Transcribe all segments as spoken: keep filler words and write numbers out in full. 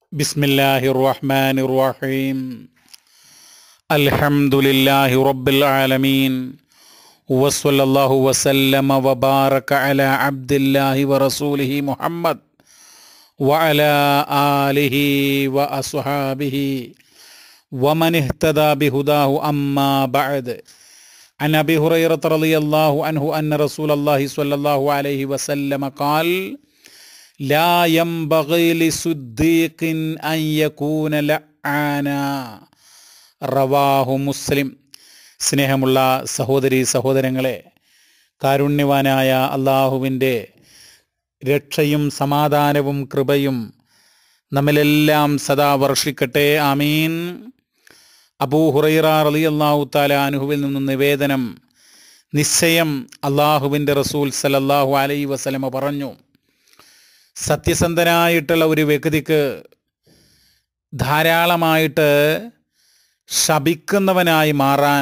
ബിസ്മില്ലാഹിർ റഹ്മാനിർ റഹീം. അൽഹംദുലില്ലാഹി റബ്ബിൽ ആലമീൻ. വസല്ലല്ലാഹു വസല്ലമ വബാറക അലാ അബ്ദില്ലാഹി വറസൂലിഹി മുഹമ്മദ് വഅലാ ആലിഹി വഅസ്ഹാബിഹി വമൻ ഇഹ്തദാ ബിഹുദാഹു അമ്മാ ബഅദ്. അൻ അബീ ഹുറൈറത റളിയല്ലാഹു അൻഹു അന്ന റസൂലല്ലാഹി സ്വല്ലല്ലാഹു അലൈഹി വസല്ലമ ഖാൽ ലാ യംബഗി ലിസുദ്ദീഖിൻ അൻ യകൂന ലഅാന. റവാഹു മുസ്ലിം. സ്നേഹമുള്ള സഹോദരീ സഹോദരങ്ങളെ, കാരുണ്യവാനായ അള്ളാഹുവിൻ്റെ രക്ഷയും സമാധാനവും കൃപയും നമ്മിലെല്ലാം സദാ വർഷിക്കട്ടെ. ആമീൻ. അബൂ ഹുറൈറ റളിയല്ലാഹു തആല അൻഹുവിൽ നിന്നും നിവേദനം, നിശ്ചയം അള്ളാഹുവിൻ്റെ റസൂൽ സല്ലല്ലാഹു അലൈഹി വസല്ലമ പറഞ്ഞു, സത്യസന്ധനായിട്ടുള്ള ഒരു വ്യക്തിക്ക് ധാരാളമായിട്ട് ശപിക്കുന്നവനായി മാറാൻ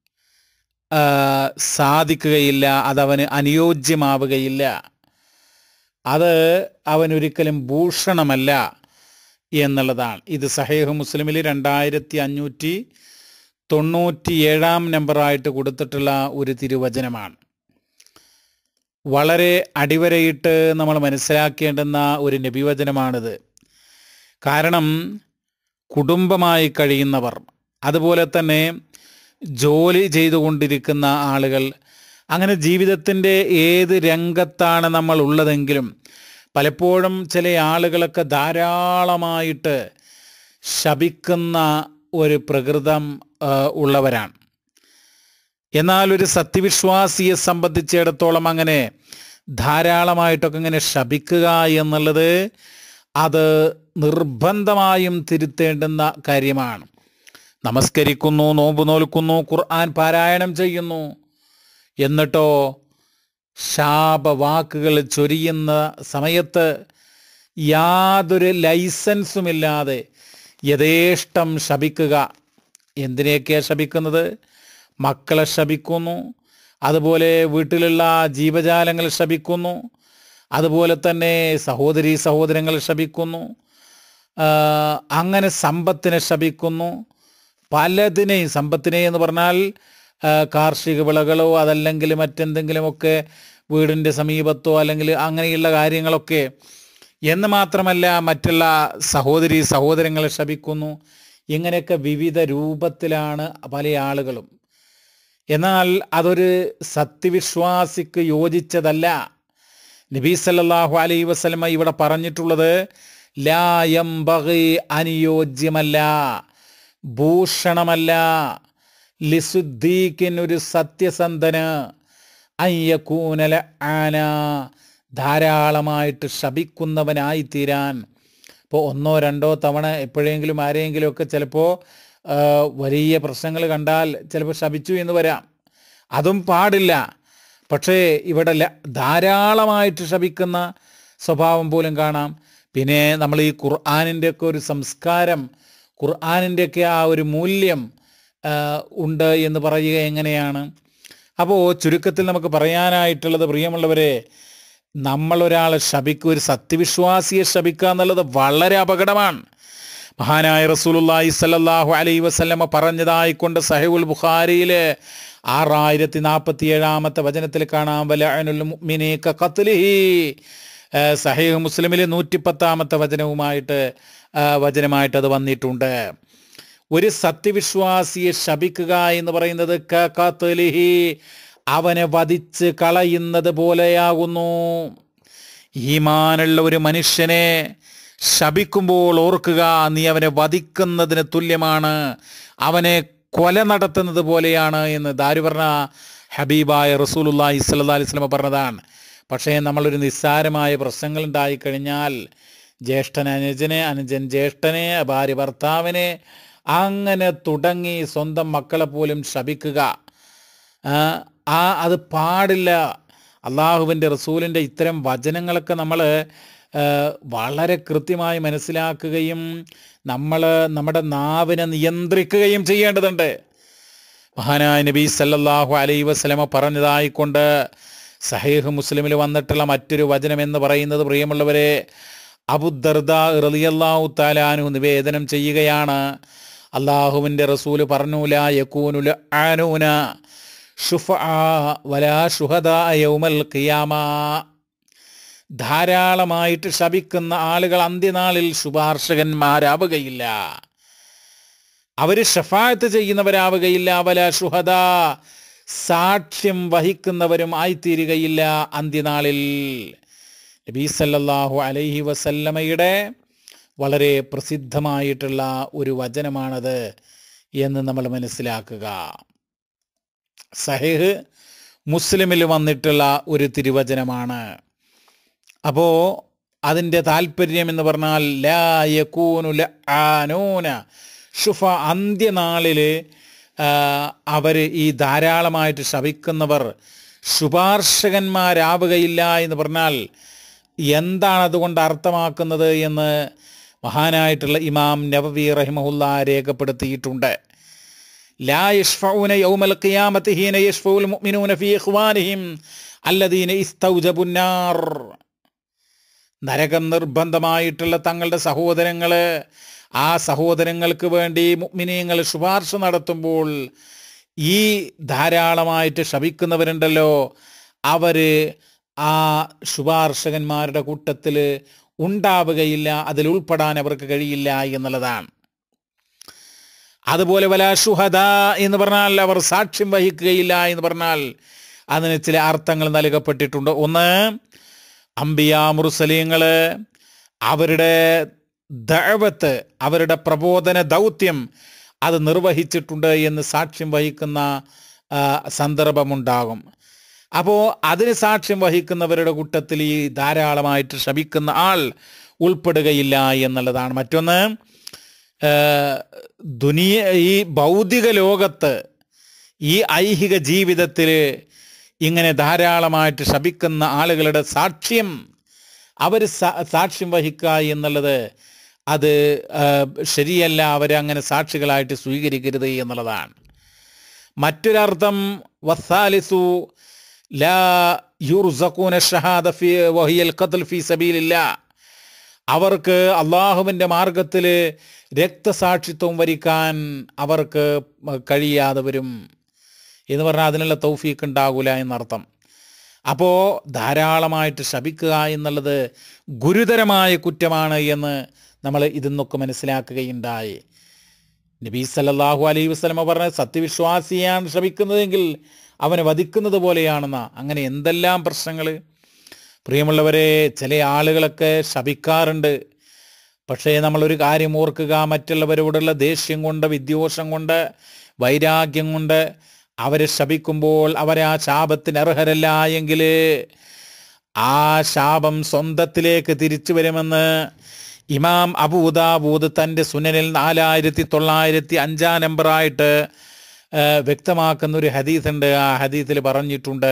സാധിക്കുകയില്ല. അതവന് അനുയോജ്യമാവുകയില്ല. അത് അവനൊരിക്കലും ഭൂഷണമല്ല എന്നുള്ളതാണ്. ഇത് സഹീഹ് മുസ്ലിമിൽ രണ്ടായിരത്തി അഞ്ഞൂറ്റി തൊണ്ണൂറ്റി ഏഴാം നമ്പറായിട്ട് കൊടുത്തിട്ടുള്ള ഒരു തിരുവചനമാണ്. വളരെ അടിവരയിട്ട് നമ്മൾ മനസ്സിലാക്കേണ്ടുന്ന ഒരു നബിവചനമാണിത്. കാരണം കുടുംബമായി കഴിയുന്നവർ, അതുപോലെ തന്നെ ജോലി ചെയ്തുകൊണ്ടിരിക്കുന്ന ആളുകൾ, അങ്ങനെ ജീവിതത്തിൻ്റെ ഏത് രംഗത്താണ് നമ്മൾ ഉള്ളതെങ്കിലും പലപ്പോഴും ചില ആളുകളൊക്കെ ധാരാളമായിട്ട് ശപിക്കുന്ന ഒരു പ്രകൃതം ഉള്ളവരാണ്. എന്നാൽ ഒരു സത്യവിശ്വാസിയെ സംബന്ധിച്ചിടത്തോളം അങ്ങനെ ധാരാളമായിട്ടൊക്കെ ഇങ്ങനെ ശപിക്കുക എന്നുള്ളത് അത് നിർബന്ധമായും തിരുത്തേണ്ടുന്ന കാര്യമാണ്. നമസ്കരിക്കുന്നു, നോമ്പ് നോൽക്കുന്നു, ഖുർആൻ പാരായണം ചെയ്യുന്നു, എന്നിട്ടോ ശാപവാക്കുകൾ ചൊരിയുന്ന സമയത്ത് യാതൊരു ലൈസൻസുമില്ലാതെ യഥേഷ്ടം ശപിക്കുക. എന്തിനെയൊക്കെയാണ് ശപിക്കുന്നത്? മക്കളെ ശപിക്കുന്നു, അതുപോലെ വീട്ടിലുള്ള ജീവജാലങ്ങൾ ശപിക്കുന്നു, അതുപോലെ തന്നെ സഹോദരീ സഹോദരങ്ങൾ ശപിക്കുന്നു, അങ്ങനെ സമ്പത്തിനെ ശപിക്കുന്നു. പലതിനെയും, സമ്പത്തിനെ എന്ന് പറഞ്ഞാൽ കാർഷിക വിളകളോ അതല്ലെങ്കിൽ മറ്റെന്തെങ്കിലുമൊക്കെ വീടിൻ്റെ സമീപത്തോ അല്ലെങ്കിൽ അങ്ങനെയുള്ള കാര്യങ്ങളൊക്കെ എന്ന് മാത്രമല്ല, മറ്റുള്ള സഹോദരീ സഹോദരങ്ങളെ ശപിക്കുന്നു. ഇങ്ങനെയൊക്കെ വിവിധ രൂപത്തിലാണ് പല ആളുകളും. എന്നാൽ അതൊരു സത്യവിശ്വാസിക്ക് യോജിച്ചതല്ല. നബി സല്ലല്ലാഹു അലൈഹി വസല്ലമ ഇവിടെ പറഞ്ഞിട്ടുള്ളത് ലാ യംബഗി, അനുയോജ്യമല്ല, ഭൂഷണമല്ല, ലിസുദ്ദീഖിൻ, ഒരു സത്യസന്ധന്, അൻ യകൂന ലഅാന, ധാരാളമായിട്ട് ശപിക്കുന്നവനായി തീരാൻ. ഇപ്പോൾ ഒന്നോ രണ്ടോ തവണ എപ്പോഴെങ്കിലും ആരെങ്കിലും ഒക്കെ ചിലപ്പോൾ വലിയ പ്രശ്നങ്ങൾ കണ്ടാൽ ചിലപ്പോൾ ശപിച്ചു എന്ന് വരാം, അതും പാടില്ല. പക്ഷേ ഇവിടെ ധാരാളമായിട്ട് ശപിക്കുന്ന സ്വഭാവം പോലും കാണാം. പിന്നെ നമ്മൾ ഈ ഖുർആനിൻ്റെയൊക്കെ ഒരു സംസ്കാരം, ഖുർആനിൻ്റെയൊക്കെ ആ ഒരു മൂല്യം ഉണ്ട് എന്ന് പറയുക എങ്ങനെയാണ്? അപ്പോൾ ചുരുക്കത്തിൽ നമുക്ക് പറയാനായിട്ടുള്ളത്, പ്രിയമുള്ളവരെ, നമ്മളൊരാളെ ശപിക്കുക, ഒരു സത്യവിശ്വാസിയെ ശപിക്കുക എന്നുള്ളത് വളരെ അപകടമാണ്. മഹാനായ റസൂലുള്ളാഹി സ്വല്ലല്ലാഹു അലൈഹി വസല്ലമ പറഞ്ഞതായിക്കൊണ്ട് സഹീഹുൽ ബുഖാരിയിലെ ആറായിരത്തി നാൽപ്പത്തി ഏഴാമത്തെ വചനത്തിൽ കാണാം, വലഅനുൽ മുഅ്മിനി കഖത്ലിഹി. സഹീഹ് മുസ്ലിമിലെ നൂറ്റിപ്പത്താമത്തെ വചനവുമായിട്ട് വചനമായിട്ട് അത് വന്നിട്ടുണ്ട്. ഒരു സത്യവിശ്വാസിയെ ശപിക്കുക എന്ന് പറയുന്നത് കഖത്ലിഹി, അവനെ വധിച്ച് കളയുന്നത് പോലെയാകുന്നു. ഈമാനുള്ള ഒരു മനുഷ്യനെ ശപിക്കുമ്പോൾ ഓർക്കുക, നീ അവനെ വധിക്കുന്നതിന് തുല്യമാണ്, അവനെ കൊല നടത്തുന്നത് പോലെയാണ് എന്ന് ദാരു പറഞ്ഞ ഹബീബായ റസൂലുള്ളാഹി സ്വല്ലല്ലാഹി അലൈഹി വസല്ലം പറഞ്ഞതാണ്. പക്ഷേ നമ്മളൊരു നിസ്സാരമായ പ്രശ്നങ്ങൾ ഉണ്ടായിക്കഴിഞ്ഞാൽ ജ്യേഷ്ഠൻ അനുജനെ, അനുജൻ ജ്യേഷ്ഠനെ, ഭാര്യ ഭർത്താവിനെ, അങ്ങനെ തുടങ്ങി സ്വന്തം മക്കളെ പോലും ശപിക്കുക, ആ അത് പാടില്ല. അള്ളാഹുവിൻ്റെ റസൂലിൻ്റെ ഇത്തരം വചനങ്ങളൊക്കെ നമ്മൾ വളരെ കൃത്യമായി മനസ്സിലാക്കുകയും നമ്മൾ നമ്മുടെ നാവിനെ നിയന്ത്രിക്കുകയും ചെയ്യേണ്ടതുണ്ട്. മഹാനായ നബി സല്ലല്ലാഹു അലൈഹി വസല്ലമ പറഞ്ഞതായിക്കൊണ്ട് സഹീഹ് മുസ്ലിമിൽ വന്നിട്ടുള്ള മറ്റൊരു വചനം എന്ന് പറയുന്നത്, പ്രിയമുള്ളവരെ, അബൂദർദാ റളിയല്ലാഹു തആല അൻഹു നിവേദനം ചെയ്യുകയാണ്, അല്ലാഹുവിൻ്റെ റസൂല് പറഞ്ഞു, ലാ യകൂനു ലആനൂന ശുഫആ വലാ ശുഹദാ യൗമൽ ഖിയാമ. ധാരാളമായിട്ട് ശപിക്കുന്ന ആളുകൾ അന്ത്യനാളിൽ ശുപാർശകന്മാരാവുകയില്ല, അവർ ഷഫാഅത്ത് ചെയ്യുന്നവരാവുകയില്ല. വലാ ശുഹദാ, സാക്ഷ്യം വഹിക്കുന്നവരും ആയിത്തീരുകയില്ല അന്ത്യനാളിൽ. നബി സല്ലല്ലാഹു അലൈഹി വസല്ലമയുടെ വളരെ പ്രസിദ്ധമായിട്ടുള്ള ഒരു വചനമാണത് എന്ന് നമ്മൾ മനസ്സിലാക്കുക. സഹീഹ് മുസ്ലിമിൽ വന്നിട്ടുള്ള ഒരു തിരുവചനമാണ്. അപ്പോൾ അതിൻ്റെ താല്പര്യം എന്ന് പറഞ്ഞാൽ ലാ യകൂനു ലആനൂന ശുഫ, അന്ത്യനാളിൽ അവർ ഈ ധാരാളമായിട്ട് ശപിക്കുന്നവർ ശുപാർശകന്മാരാവുകയില്ല എന്ന് പറഞ്ഞാൽ എന്താണ് അതുകൊണ്ട് അർത്ഥമാക്കുന്നത് എന്ന് മഹാനായിട്ടുള്ള ഇമാം നവവി റഹിമഹുല്ലാ രേഖപ്പെടുത്തിയിട്ടുണ്ട്. ലാ യശ്ഫഊന യൗമൽ ഖിയാമത്തി ഹീന യശ്ഫഉൽ മുഅ്മിനൂന ഫീ ഇഖ്വാനിഹിം അല്ലദീന ഇസ്തൗജബുന്നാർ. നരകം നിർബന്ധമായിട്ടുള്ള തങ്ങളുടെ സഹോദരങ്ങൾ, ആ സഹോദരങ്ങൾക്ക് വേണ്ടി മുഅ്മിനീങ്ങൾ ശുപാർശ നടത്തുമ്പോൾ ഈ ധാരാളമായിട്ട് ശപിക്കുന്നവരുണ്ടല്ലോ, അവർ ആ ശുപാർശകന്മാരുടെ കൂട്ടത്തിൽ ഉണ്ടാവുകയില്ല, അതിൽ ഉൾപ്പെടാൻ അവർക്ക് കഴിയില്ല എന്നുള്ളതാണ്. അതുപോലെ വലാ ശുഹദാ എന്ന് പറഞ്ഞാൽ അവർ സാക്ഷ്യം വഹിക്കുകയില്ല എന്ന് പറഞ്ഞാൽ അതിന് ചില അർത്ഥങ്ങൾ നൽകപ്പെട്ടിട്ടുണ്ട്. ഒന്ന്, അംബിയാ മുർസലീങ്ങൾ അവരുടെ ദഅവത്ത്, അവരുടെ പ്രബോധന ദൗത്യം അത് നിർവഹിച്ചിട്ടുണ്ട് എന്ന് സാക്ഷ്യം വഹിക്കുന്ന സന്ദർഭമുണ്ടാകും. അപ്പോൾ അതിന് സാക്ഷ്യം വഹിക്കുന്നവരുടെ കൂട്ടത്തിൽ ഈ ധാരാളമായിട്ട് ശപിക്കുന്ന ആൾ ഉൾപ്പെടുകയില്ല എന്നുള്ളതാണ്. മറ്റൊന്ന്, ദുനിയ ഈ ഭൗതിക ലോകത്ത് ഈ ഐഹിക ജീവിതത്തിൽ ഇങ്ങനെ ധാരാളമായിട്ട് ശപിക്കുന്ന ആളുകളുടെ സാക്ഷ്യം, അവർ സാക്ഷ്യം വഹിക്കുക എന്നുള്ളത് അത് ശരിയല്ല, അവരങ്ങനെ സാക്ഷികളായിട്ട് സ്വീകരിക്കരുത് എന്നുള്ളതാണ്. മറ്റൊരർത്ഥം വസ്സാലിസു ലാ യുർസഖൂന ഷഹാദ ഫീ വഹിയൽ ഖത്ൽ ഫീ സബീലില്ലാഹ്, അവർക്ക് അള്ളാഹുവിൻ്റെ മാർഗത്തിൽ രക്തസാക്ഷിത്വം വരിക്കാൻ അവർക്ക് കഴിയാതെ വരും എന്ന് പറഞ്ഞാൽ അതിനുള്ള തൗഫീഖ് ഉണ്ടാകില്ല എന്നർത്ഥം. അപ്പോൾ ധാരാളമായിട്ട് ശപിക്കുക എന്നുള്ളത് ഗുരുതരമായ കുറ്റമാണ് എന്ന് നമ്മൾ ഇതിന്നൊക്കെ മനസ്സിലാക്കുകയുണ്ടായി. നബി സല്ലല്ലാഹു അലൈഹി വസല്ലം പറഞ്ഞ സത്യവിശ്വാസിയാണ് ശപിക്കുന്നതെങ്കിൽ അവനെ വധിക്കുന്നത് പോലെയാണെന്ന. അങ്ങനെ എന്തെല്ലാം പ്രശ്നങ്ങൾ പ്രിയമുള്ളവരെ, ചില ആളുകളൊക്കെ ശപിക്കാറുണ്ട്. പക്ഷേ നമ്മളൊരു കാര്യം ഓർക്കുക, മറ്റുള്ളവരോടുള്ള ദേഷ്യം കൊണ്ട്, വിദ്വേഷം കൊണ്ട്, വൈരാഗ്യം കൊണ്ട് അവരെ ശപിക്കുമ്പോൾ അവരെ ആ ശാപത്തിന് അർഹരല്ല എങ്കിൽ ആ ശാപം സ്വന്തത്തിലേക്ക് തിരിച്ചു വരുമെന്ന് ഇമാം അബൂദാവൂദ് തൻ്റെ സുനനിൽ നാലായിരത്തി തൊള്ളായിരത്തി അഞ്ചാം നമ്പറായിട്ട് വ്യക്തമാക്കുന്ന ഒരു ഹദീസ് ഉണ്ട്. ആ ഹദീസിൽ പറഞ്ഞിട്ടുണ്ട്,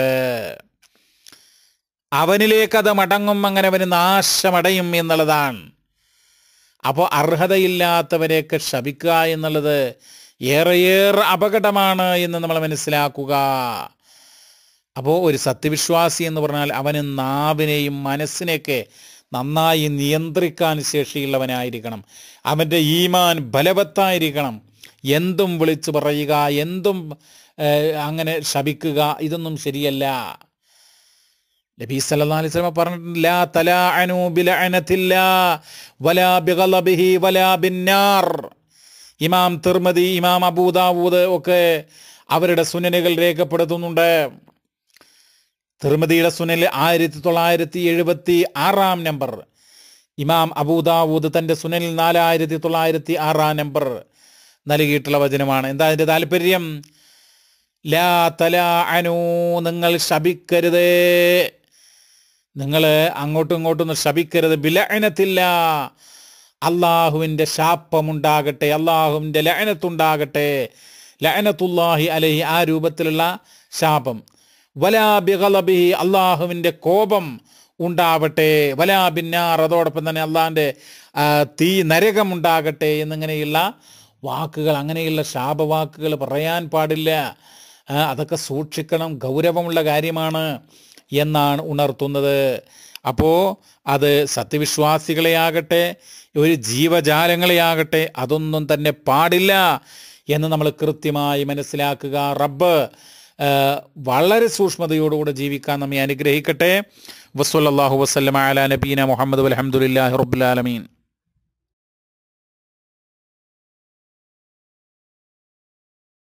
അവനിലേക്ക് അത് മടങ്ങും, അങ്ങനെ അവന് നാശമടയും എന്നുള്ളതാണ്. അപ്പോൾ അർഹതയില്ലാത്തവരെയൊക്കെ ശപിക്കുക എന്നുള്ളത് ഏറെയേറെ അപകടമാണ് എന്ന് നമ്മൾ മനസ്സിലാക്കുക. അപ്പോൾ ഒരു സത്യവിശ്വാസി എന്ന് പറഞ്ഞാൽ അവന് നാവിനെയും മനസ്സിനെയൊക്കെ നന്നായി നിയന്ത്രിക്കാൻ ശേഷിയുള്ളവനായിരിക്കണം. അവൻ്റെ ഈമാൻ ബലവത്തായിരിക്കണം. എന്തും വിളിച്ചു പറയുക, എന്തും അങ്ങനെ ശപിക്കുക, ഇതൊന്നും ശരിയല്ല. നബി സല്ലല്ലാഹു അലൈഹി വസല്ലം പറഞ്ഞിട്ടുണ്ട്, ലാ തലാഅനു ബിലഅനതില്ലാഹി വലാ ബിഗളബിഹി വലാ ബിന്നാർ. ഇമാം തിർമിദി, ഇമാം അബൂദാവൂദ് ഒക്കെ അവരുടെ സുനനുകൾ രേഖപ്പെടുത്തുന്നുണ്ട്. തിർമിദിയുടെ സുനനിൽ ആയിരത്തി തൊള്ളായിരത്തി എഴുപത്തി ആറാം നമ്പർ, ഇമാം അബൂദാവൂദ് തൻ്റെ സുനനിൽ നാലായിരത്തി തൊള്ളായിരത്തി ആറാം നമ്പർ നൽകിയിട്ടുള്ള വചനമാണ്. എന്താ അതിൻ്റെ താല്പര്യം? ലാ തലാഅനു, നിങ്ങൾ ശപിക്കരുത്, നിങ്ങൾ അങ്ങോട്ടും ഇങ്ങോട്ടും ശപിക്കരുത്. ബിലഅനത്തില്ല, അള്ളാഹുവിൻ്റെ ശാപമുണ്ടാകട്ടെ, അള്ളാഹുവിൻ്റെ ലഅനത്തുണ്ടാകട്ടെ, ലഅനത്തുല്ലാഹി അലൈഹി, ആ രൂപത്തിലുള്ള ശാപം. വലാ ബിഗളബിഹി, അള്ളാഹുവിൻ്റെ കോപം ഉണ്ടാവട്ടെ. വലാ ബിന്നാർ, അതോടൊപ്പം തന്നെ അള്ളാഹിൻ്റെ തീ നരകം ഉണ്ടാകട്ടെ എന്നിങ്ങനെയുള്ള വാക്കുകൾ, അങ്ങനെയുള്ള ശാപവാക്കുകൾ പറയാൻ പാടില്ല. അതൊക്കെ സൂക്ഷിക്കണം, ഗൗരവമുള്ള കാര്യമാണ് എന്നാണ് ഉണർത്തുന്നത്. അപ്പോൾ അത് സത്യവിശ്വാസികളെയാകട്ടെ ഒരു ജീവജാലങ്ങളെയാകട്ടെ അതൊന്നും തന്നെ പാടില്ല എന്ന് നമ്മൾ കൃത്യമായി മനസ്സിലാക്കുക. റബ്ബ് വളരെ സൂക്ഷ്മതയോടുകൂടെ ജീവിക്കാൻ നമ്മെ അനുഗ്രഹിക്കട്ടെ. വസ്സല്ലല്ലാഹു വസല്ലമ അലാ നബീന മുഹമ്മദ് വൽഹംദുലില്ലാഹി റബ്ബിൽ ആലമീൻ.